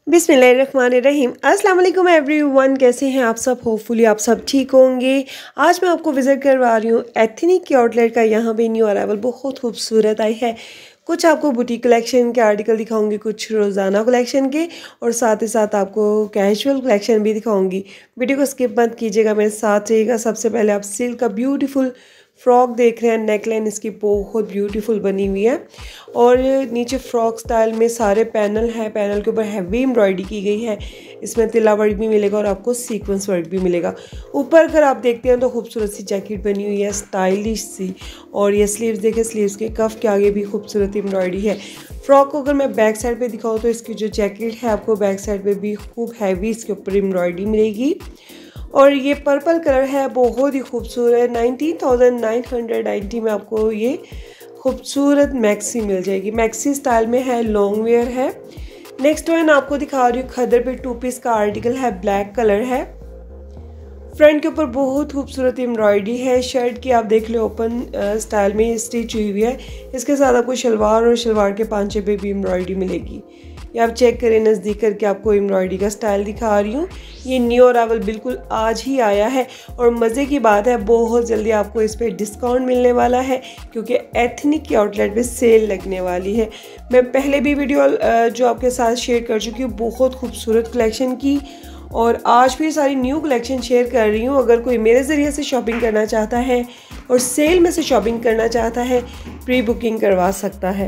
बिस्मिल्लाहिर्रहमानिर्रहीम। अस्सलाम वालेकुम एवरीवन, कैसे हैं आप सब? होपफुली आप सब ठीक होंगे। आज मैं आपको विज़िट करवा रही हूँ एथनिक के आउटलेट का। यहाँ पे न्यू अराइवल बहुत खूबसूरत आई है। कुछ आपको बुटीक कलेक्शन के आर्टिकल दिखाऊंगी, कुछ रोज़ाना कलेक्शन के, और साथ ही साथ आपको कैजुअल कलेक्शन भी दिखाऊंगी। वीडियो को स्किप मत कीजिएगा, मेरे साथ रहिएगा। सबसे पहले आप सिल्क का ब्यूटीफुल फ्रॉक देख रहे हैं। नेकलाइन इसकी बहुत ब्यूटीफुल बनी हुई है और नीचे फ्रॉक स्टाइल में सारे पैनल है। पैनल के ऊपर हैवी एम्ब्रॉयडरी की गई है। इसमें तिला वर्क भी मिलेगा और आपको सीक्वेंस वर्क भी मिलेगा। ऊपर अगर आप देखते हैं तो खूबसूरत सी जैकेट बनी हुई है, स्टाइलिश सी। और ये स्लीव्स देखें, स्लीव्स के कफ के आगे भी खूबसूरत एम्ब्रॉयडरी है। फ्रॉक को अगर मैं बैक साइड पे दिखाऊँ तो इसकी जो जैकेट है आपको बैक साइड पे भी खूब हैवी इसके ऊपर एम्ब्रॉयडरी मिलेगी। और ये पर्पल कलर है, बहुत ही खूबसूरत। 19,990 में आपको ये खूबसूरत मैक्सी मिल जाएगी। मैक्सी स्टाइल में है, लॉन्ग वेयर है। नेक्स्ट वन आपको दिखा रही हूँ, खदर पे 2 पीस का आर्टिकल है, ब्लैक कलर है। फ्रंट के ऊपर बहुत खूबसूरत एम्ब्रॉयडरी है। शर्ट की आप देख लो ओपन स्टाइल में स्टिच हुई हुई है। इसके साथ आपको शलवार और शलवार के पांचे पे भी एम्ब्रॉयडरी मिलेगी। ये आप चेक करें, नज़दीक करके आपको एम्ब्रॉयडरी का स्टाइल दिखा रही हूँ। ये न्यू अराइवल बिल्कुल आज ही आया है और मज़े की बात है बहुत जल्दी आपको इस पर डिस्काउंट मिलने वाला है, क्योंकि एथनिक के आउटलेट पे सेल लगने वाली है। मैं पहले भी वीडियो जो आपके साथ शेयर कर चुकी हूँ बहुत खूबसूरत कलेक्शन की, और आज भी सारी न्यू कलेक्शन शेयर कर रही हूँ। अगर कोई मेरे ज़रिए से शॉपिंग करना चाहता है और सेल में से शॉपिंग करना चाहता है, प्री बुकिंग करवा सकता है।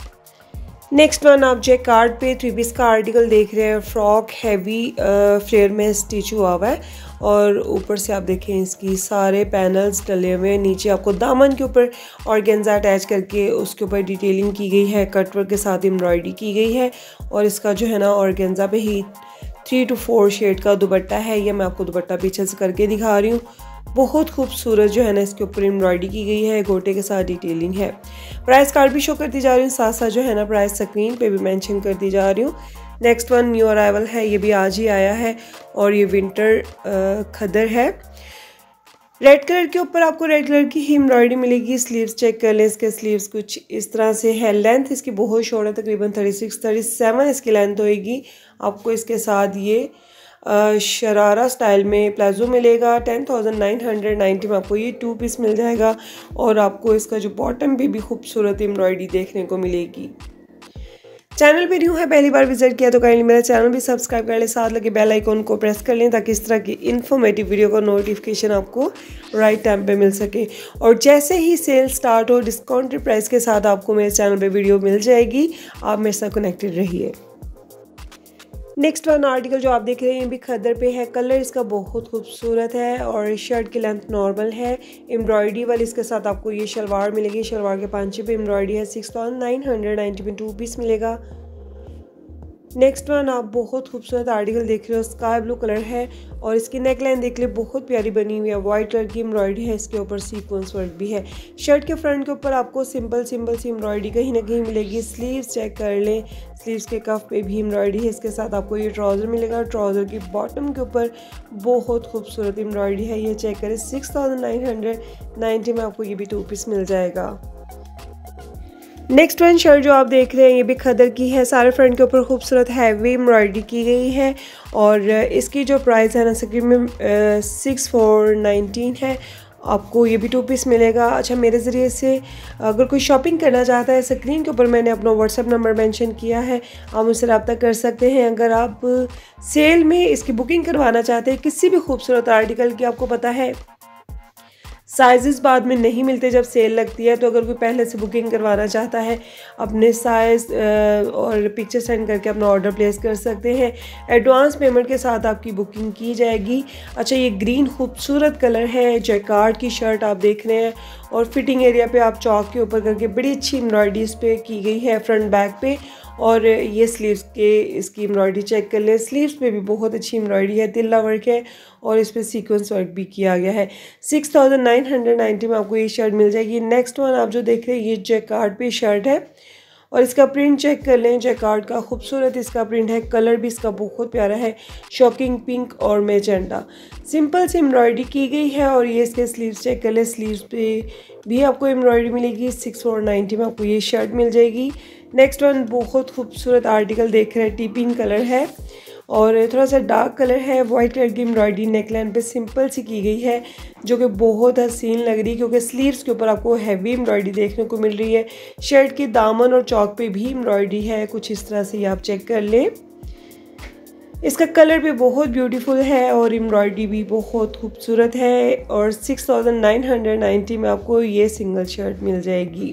नेक्स्ट वन आप जैकार्ड पे 3 पीस का आर्टिकल देख रहे हैं। फ्रॉक हैवी फ्लेयर में स्टिच हुआ हुआ है और ऊपर से आप देखें इसकी सारे पैनल्स डले हुए हैं। नीचे आपको दामन के ऊपर ऑर्गेन्जा अटैच करके उसके ऊपर डिटेलिंग की गई है, कटवर्क के साथ एम्ब्रॉयडरी की गई है। और इसका जो है ना ऑर्गेन्जा पे ही 3 to 4 शेड का दुपट्टा है। ये मैं आपको दुपट्टा पीछे से करके दिखा रही हूँ। बहुत खूबसूरत जो है ना इसके ऊपर एम्ब्रॉयडरी की गई है, गोटे के साथ डिटेलिंग है। प्राइस कार्ड भी शो करती जा रही हूँ, साथ साथ जो है ना प्राइस स्क्रीन पे भी मेंशन करती जा रही हूँ। नेक्स्ट वन न्यू अराइवल है, ये भी आज ही आया है और ये विंटर खदर है। रेड कलर के ऊपर आपको रेड कलर की ही एम्ब्रॉयडरी मिलेगी। स्लीव्स चेक कर लें, इसके स्लीव्स कुछ इस तरह से है। लेंथ इसकी बहुत शॉर्ट है, तकरीबन 36-37 इसकी लेंथ होएगी। आपको इसके साथ ये शरारा स्टाइल में प्लाजो मिलेगा। 10,990 में आपको ये 2 पीस मिल जाएगा और आपको इसका जो बॉटम भी खूबसूरत एम्ब्रॉयडरी देखने को मिलेगी। चैनल पे न्यू है, पहली बार विजिट किया तो काइंडली मेरा चैनल भी सब्सक्राइब कर लें, साथ लगे बेल आइकॉन को प्रेस कर लें ताकि इस तरह की इन्फॉर्मेटिव वीडियो का नोटिफिकेशन आपको राइट टाइम पे मिल सके। और जैसे ही सेल स्टार्ट हो डिस्काउंटेड प्राइस के साथ आपको मेरे चैनल पे वीडियो मिल जाएगी। आप मेरे साथ कनेक्टेड रहिए। नेक्स्ट वन आर्टिकल जो आप देख रहे हैं ये भी खदर पे है। कलर इसका बहुत खूबसूरत है और शर्ट की लेंथ नॉर्मल है। एम्ब्रॉयडरी वाली इसके साथ आपको ये शलवार मिलेगी। शलवार के पांचे पे एम्ब्रॉयडरी है। 6,990 में 2 पीस मिलेगा। नेक्स्ट वन आप बहुत खूबसूरत आर्टिकल देख रहे हो, स्काई ब्लू कलर है और इसकी नेकलाइन देख ले बहुत प्यारी बनी हुई है। वाइट कलर की एम्ब्रॉयडरी है, इसके ऊपर सीक्वेंस वर्क भी है। शर्ट के फ्रंट के ऊपर आपको सिंपल सी एम्ब्रॉयडरी कहीं ना कहीं मिलेगी। स्लीव्स चेक कर लें, स्लीव्स के कफ पे भी एम्ब्रॉयडरी है। इसके साथ आपको ये ट्राउज़र मिलेगा। ट्राउज़र की बॉटम के ऊपर बहुत खूबसूरत एम्ब्रॉयडरी है, ये चेक करें। 6,990 में आपको ये भी 2 पीस मिल जाएगा। नेक्स्ट वन शर्ट जो आप देख रहे हैं ये भी खदर की है। सारे फ्रंट के ऊपर खूबसूरत हैवी एम्ब्रॉयडरी की गई है और इसकी जो प्राइस है ना स्क्रीन में 6,419 है। आपको ये भी 2 पीस मिलेगा। अच्छा, मेरे ज़रिए से अगर कोई शॉपिंग करना चाहता है, स्क्रीन के ऊपर मैंने अपना व्हाट्सएप नंबर मेंशन किया है, आप मुझसे रब्ता कर सकते हैं। अगर आप सेल में इसकी बुकिंग करवाना चाहते हैं किसी भी खूबसूरत आर्टिकल की, आपको पता है साइज़ बाद में नहीं मिलते जब सेल लगती है, तो अगर कोई पहले से बुकिंग करवाना चाहता है अपने साइज़ और पिक्चर सेंड करके अपना ऑर्डर प्लेस कर सकते हैं। एडवांस पेमेंट के साथ आपकी बुकिंग की जाएगी। अच्छा, ये ग्रीन खूबसूरत कलर है। जैकार्ड की शर्ट आप देख रहे हैं और फिटिंग एरिया पे आप चौक के ऊपर करके बड़ी अच्छी एम्ब्रॉयडरी इस पर की गई है फ्रंट बैक पे। और ये स्लीव्स के इसकी एम्ब्रॉयडरी चेक कर लें। स्लीव्स पे भी बहुत अच्छी एम्ब्रॉयडरी है, तिल्ला वर्क है और इस पर सीक्वेंस वर्क भी किया गया है। 6,990 में आपको ये शर्ट मिल जाएगी। नेक्स्ट वन आप जो देख रहे हैं ये जैकार्ड पे शर्ट है और इसका प्रिंट चेक कर लें। जैकार्ड का खूबसूरत इसका प्रिंट है। कलर भी इसका बहुत प्यारा है, शॉकिंग पिंक और मैजेंटा। सिंपल सी एम्ब्रॉयडरी की गई है और ये इसके स्लीव्स चेक कर लें। स्लीव्स पे भी आपको एम्ब्रॉयडरी मिलेगी। 6,490 में आपको ये शर्ट मिल जाएगी। नेक्स्ट वन बहुत खूबसूरत आर्टिकल देख रहे हैं, टी पिंक कलर है और थोड़ा सा डार्क कलर है। वाइट कलर की एम्ब्रॉयडरी नेकलाइन पे सिंपल सी की गई है जो कि बहुत हसीन लग रही है, क्योंकि स्लीव्स के ऊपर आपको हैवी एम्ब्रॉयडरी देखने को मिल रही है। शर्ट की दामन और चौक पे भी एम्ब्रॉयडरी है, कुछ इस तरह से आप चेक कर लें। इसका कलर भी बहुत ब्यूटीफुल है और एम्ब्रॉयडरी भी बहुत खूबसूरत है और 6990 में आपको ये सिंगल शर्ट मिल जाएगी।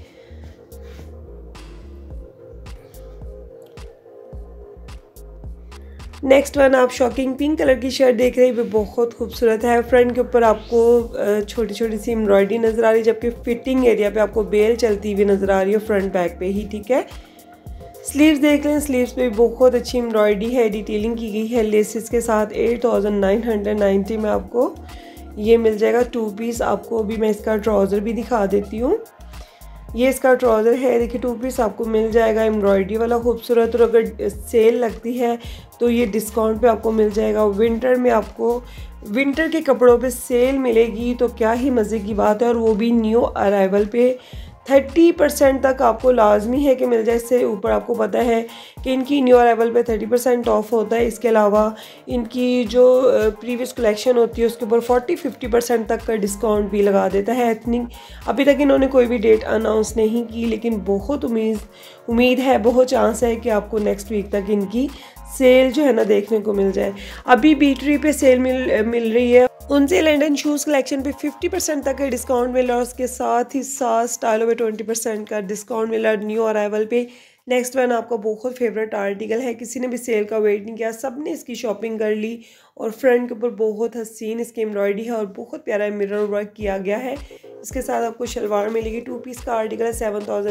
नेक्स्ट वन आप शॉकिंग पिंक कलर की शर्ट देख रहे हैं, वो बहुत खूबसूरत है। फ्रंट के ऊपर आपको छोटी छोटी सी एम्ब्रॉयडरी नज़र आ रही है, जबकि फिटिंग एरिया पे आपको बेल चलती हुई नज़र आ रही है फ्रंट बैक पे ही, ठीक है। स्लीव्स देख लें, स्लीव्स पे बहुत अच्छी एम्ब्रॉयडरी है, डिटेलिंग की गई है लेसेस के साथ। 8990 में आपको ये मिल जाएगा 2 पीस। आपको अभी मैं इसका ट्राउज़र भी दिखा देती हूँ। ये इसका ट्राउज़र है, देखिए 2 पीस आपको मिल जाएगा एम्ब्रॉयडरी वाला खूबसूरत। और अगर सेल लगती है तो ये डिस्काउंट पे आपको मिल जाएगा। विंटर में आपको विंटर के कपड़ों पे सेल मिलेगी तो क्या ही मज़े की बात है, और वो भी न्यू अराइवल पे 30% तक आपको लाजमी है कि मिल जाए। इससे ऊपर आपको पता है कि इनकी न्यू अराइवल पे 30% ऑफ होता है। इसके अलावा इनकी जो प्रीवियस कलेक्शन होती है उसके ऊपर 40-50% तक का डिस्काउंट भी लगा देता है एथनिक। अभी तक इन्होंने कोई भी डेट अनाउंस नहीं की, लेकिन बहुत उम्मीद है, बहुत चांस है कि आपको नेक्स्ट वीक तक इनकी सेल जो है ना देखने को मिल जाए। अभी बीटरी पे सेल मिल रही है, उनसे लंदन शूज़ कलेक्शन पे 50% तक का डिस्काउंट मिला और उसके साथ ही साथ स्टाइलों पे 20% का डिस्काउंट मिला न्यू अराइवल पे। नेक्स्ट वन आपका बहुत फेवरेट आर्टिकल है, किसी ने भी सेल का वेट नहीं किया, सब ने इसकी शॉपिंग कर ली। और फ्रंट के ऊपर बहुत हसीन इसकी एम्ब्रॉयडरी है और बहुत प्यारा मिरर वर्क किया गया है। इसके साथ आपको शलवार मिलेगी। 2 पीस का आर्टिकल है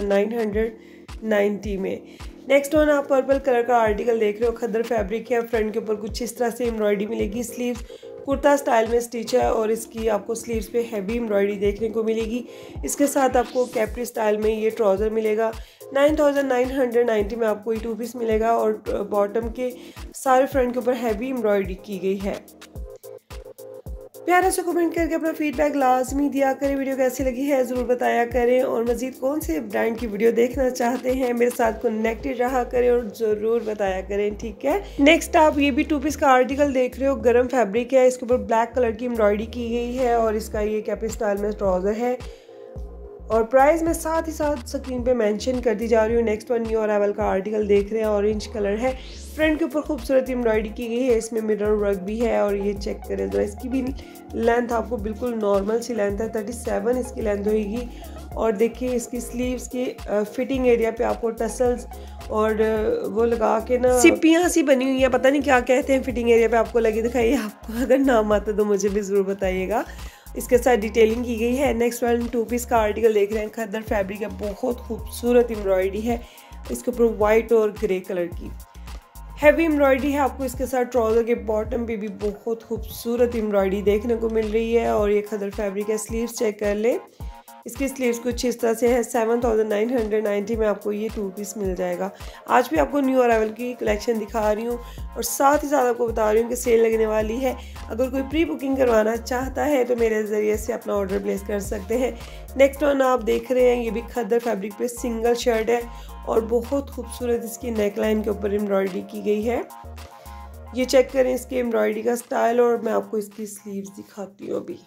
7990 में। नेक्स्ट वन आप पर्पल कलर का आर्टिकल देख रहे हो, खद्दर फैब्रिक है। फ्रंट के ऊपर कुछ इस तरह से एम्ब्रॉयडरी मिलेगी। स्लीव्स कुर्ता स्टाइल में स्टिच है और इसकी आपको स्लीव्स पे हैवी एम्ब्रॉयडरी देखने को मिलेगी। इसके साथ आपको कैप्री स्टाइल में ये ट्राउज़र मिलेगा। 9990 में आपको ये 2 पीस मिलेगा और बॉटम के सारे फ्रंट के ऊपर हैवी एम्ब्रॉयडरी की गई है। प्यारा सा कमेंट करके अपना फीडबैक लाजमी दिया करें। वीडियो कैसी लगी है ज़रूर बताया करें, और मज़ीद कौन से ब्रांड की वीडियो देखना चाहते हैं मेरे साथ कनेक्टेड रहा करें और ज़रूर बताया करें, ठीक है। नेक्स्ट आप ये भी 2 पीस का आर्टिकल देख रहे हो, गरम फैब्रिक है। इसके ऊपर ब्लैक कलर की एम्ब्रॉयडरी की गई है और इसका ये कैपरी स्टाइल में ट्राउज़र है। और प्राइस में साथ ही साथ स्क्रीन पे मेंशन कर दी जा रही हूँ। नेक्स्ट वन न्यू अराइवल का आर्टिकल देख रहे हैं, ऑरेंज कलर है। फ्रंट के ऊपर खूबसूरत एम्ब्रॉयडरी की गई है, इसमें मिरर वर्क भी है। और ये चेक करें जरा, इसकी भी लेंथ आपको बिल्कुल नॉर्मल सी लेंथ है, 37 इसकी लेंथ होगी। और देखिए इसकी स्लीव्स की फिटिंग एरिया पे आपको टसल्स और वो लगा के ना सिप्पियाँ सी बनी हुई हैं, पता नहीं क्या कहते हैं फिटिंग एरिया पे आपको लगी दिखाइए। आपको अगर नाम आता तो मुझे भी ज़रूर बताइएगा। इसके साथ डिटेलिंग की गई है। नेक्स्ट वन 2 पीस का आर्टिकल देख रहे हैं, खद्दर फैब्रिक है, बहुत खूबसूरत एम्ब्रॉयडरी है। इसके ऊपर वाइट और ग्रे कलर की हैवी एम्ब्रॉयडरी है। आपको इसके साथ ट्राउज़र के बॉटम पे भी बहुत खूबसूरत एम्ब्रॉयडरी देखने को मिल रही है और ये खद्दर फैब्रिक है। स्लीव्स चेक कर ले, इसकी स्लीव्स कुछ इस तरह से है। 7990 में आपको ये 2 पीस मिल जाएगा। आज भी आपको न्यू अराइवल की कलेक्शन दिखा रही हूँ और साथ ही साथ आपको बता रही हूँ कि सेल लगने वाली है। अगर कोई प्री बुकिंग करवाना चाहता है तो मेरे ज़रिए से अपना ऑर्डर प्लेस कर सकते हैं। नेक्स्ट वन आप देख रहे हैं, ये भी खद्दर फैब्रिक पे सिंगल शर्ट है और बहुत खूबसूरत इसकी नेकलाइन के ऊपर एम्ब्रॉयडरी की गई है। ये चेक करें इसकी एम्ब्रॉयडरी का स्टाइल, और मैं आपको इसकी स्लीव्स दिखाती हूँ। अभी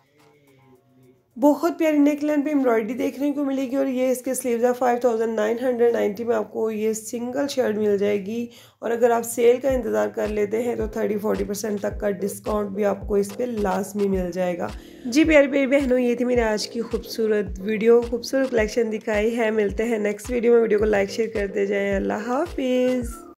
बहुत प्यारी नेकलाइन पे एम्ब्रॉयडरी देखने को मिलेगी और ये इसके स्लीव्स है। 5990 में आपको ये सिंगल शर्ट मिल जाएगी। और अगर आप सेल का इंतज़ार कर लेते हैं तो 30-40% तक का डिस्काउंट भी आपको इस पर लाजमी मिल जाएगा। जी प्यारी प्यारी बहनों, ये थी मेरी आज की खूबसूरत वीडियो, खूबसूरत कलेक्शन दिखाई है। मिलते हैं नेक्स्ट वीडियो में। वीडियो को लाइक शेयर करते जाएँ। अल्लाह हाफिज़।